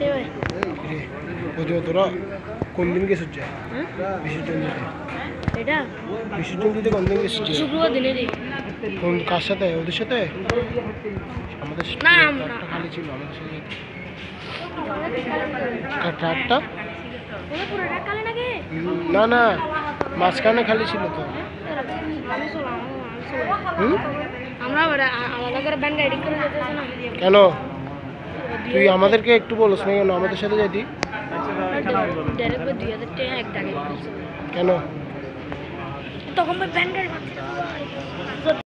তোরা কোন দিন গেছিস বিসর্জন দিতে? এটা বিসর্জন দিতে কোন দিন গেছিস? শুক্রবার দিনে রে। কোন কার সাথে? ওদের সাথে? আমাদের না, ট্রাকটা খালি ছিল আমাদের সাথে। ট্রাকটা পুরোটা কালে নাকি? না না, মাঝখানে খালি ছিল তো। আমরা আলাদা করে ব্যান্ড এডিট করে যেতেছে না কেন তুই আমাদেরকে একটু বলিস না কেন আমাদের সাথে যাইতি? ডাইরেক্ট 2000 টাকা এক টাকা কেন? তখন ব্যান্ড